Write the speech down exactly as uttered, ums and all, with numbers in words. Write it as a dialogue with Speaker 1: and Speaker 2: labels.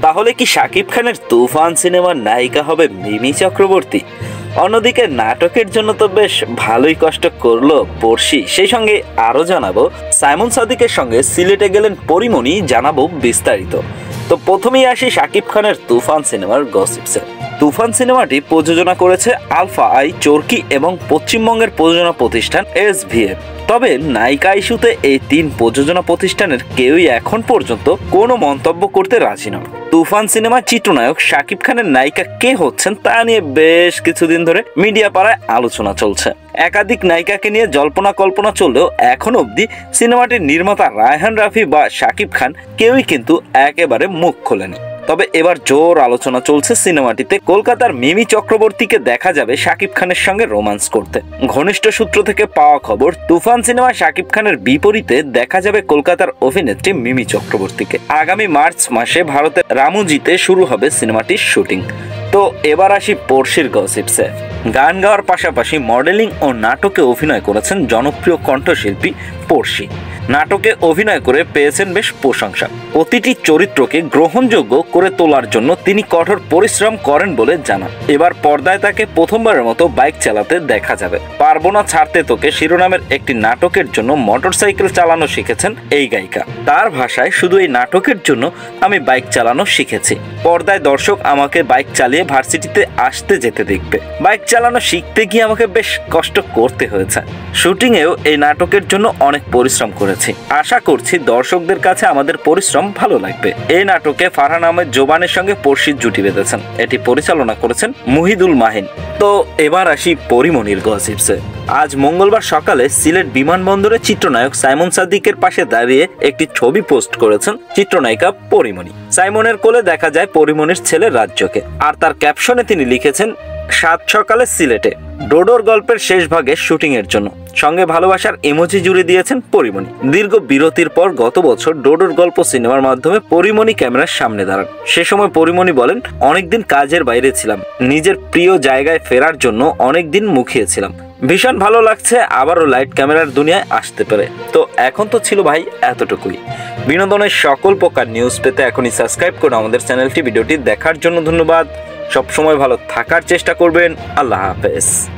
Speaker 1: তাহলে কি শাকিব খানের তুফান সিনেমার নায়িকা হবে মিমি চক্রবর্তী? অন্যদিকে নাটকের জন্য তো বেশ ভালোই কষ্ট করলো পড়শি। সেই সঙ্গে আরো জানাবো সাইমন সাদিকের সঙ্গে সিলেটে গেলেন পরিমণি, জানাবো বিস্তারিত। তো প্রথমেই আসি শাকিব খানের তুফান সিনেমার গসিপসে। তুফান সিনেমাটি প্রযোজনা করেছে আলফা আই, চরকি এবং পশ্চিমবঙ্গের প্রযোজনা প্রতিষ্ঠান এস ভি এফ। তবে নায়িকা ইস্যুতে এই তিন প্রযোজনা প্রতিষ্ঠানের কেউই এখন পর্যন্ত কোনো মন্তব্য করতে রাজি নয়। তুফান সিনেমার চিত্রনায়ক শাকিব খানের নায়িকা কে হচ্ছেন তা নিয়ে বেশ কিছুদিন ধরে মিডিয়া পাড়ায় আলোচনা চলছে। একাধিক নায়িকাকে নিয়ে জল্পনা কল্পনা চললেও এখন অবধি সিনেমাটির নির্মাতা রায়হান রাফি বা শাকিব খান কেউই কিন্তু একেবারে মুখ খোলেনি। তবে এবার জোর আলোচনা চলছে সিনেমাটিতে কলকাতার মিমি চক্রবর্তীকে দেখা যাবে শাকিব খানের সঙ্গে রোমান্স করতে। ঘনিষ্ঠ সূত্র থেকে পাওয়া খবর, তুফান সিনেমায় শাকিব খানের বিপরীতে দেখা যাবে কলকাতার অভিনেত্রী মিমি চক্রবর্তীকে। আগামী মার্চ মাসে ভারতের রামুজিতে শুরু হবে সিনেমাটির শুটিং। তো এবার আসি পড়শির গসিপসে। গান গাওয়ার পাশাপাশি মডেলিং ও নাটকে অভিনয় করেছেন জনপ্রিয় কণ্ঠশিল্পী পড়শি। নাটকে অভিনয় করে পেয়েছেন বেশ প্রশংসা। প্রতিটি চরিত্রকে গ্রহণযোগ্য করে তোলার জন্য তিনি কঠোর পরিশ্রম করেন বলে জানান। এবার পর্দায় তাকে প্রথমবারের মতো বাইক চালাতে দেখা যাবে। পারবো না ছাড়তে তোকে শিরোনামের একটি নাটকের জন্য মোটরসাইকেল চালানো শিখেছেন এই গায়িকা। তার ভাষায়, শুধু এই নাটকের জন্য আমি বাইক চালানো শিখেছি। পর্দায় দর্শক আমাকে বাইক চালিয়ে ভার্সিটিতে আসতে যেতে দেখবে। বাইক চালানো শিখতে গিয়ে আমাকে বেশ কষ্ট করতে হয়েছে। শুটিংয়েও এই নাটকের জন্য অনেক পরিশ্রম করেছি। আশা করছি দর্শকদের কাছে আমাদের পরিশ্রম ভালো লাগবে। এই নাটকে ফারহান আহমেদ জোবানের সঙ্গে পড়শির জুটি বেঁধেছেন। এটি পরিচালনা করেছেন মুহিদুল মাহিন। তো এবার আসি পরিমণির গসিপসে। আজ মঙ্গলবার সকালে সিলেট বিমানবন্দরে চিত্রনায়ক সাইমন সাদিকের পাশে দাঁড়িয়ে একটি ছবি পোস্ট করেছেন চিত্রনায়িকা পরিমণি। সাইমনের কোলে দেখা যায় পরিমণির ছেলে রাজ্যকে, আর তার ক্যাপশনে তিনি লিখেছেন, সাত সকালে সিলেটে ডোডোর গল্পের শেষ ভাগে শুটিং এর জন্য। সঙ্গে ভালোবাসার ইমোজি জুড়ে দিয়েছেন পরিমণি। দীর্ঘ বিরতির পর গত বছর ডোডোর গল্প সিনেমার মাধ্যমে পরিমণি ক্যামেরার সামনে দাঁড়ান। সে সময় পরিমণি বলেন, অনেকদিন কাজের বাইরে ছিলাম, নিজের প্রিয় জায়গায় ফেরার জন্য অনেকদিন মুখিয়েছিলাম। ভীষণ ভালো লাগছে আবারও লাইট ক্যামেরার দুনিয়ায় আসতে পারে। তো এখন তো ছিল ভাই এতটুকুই। বিনোদনের সকল প্রকার নিউজ পেতে এখনই সাবস্ক্রাইব করুন আমাদের চ্যানেলটি। ভিডিওটি দেখার জন্য ধন্যবাদ। সবসময় ভালো থাকার চেষ্টা করবেন। আল্লাহ হাফেজ।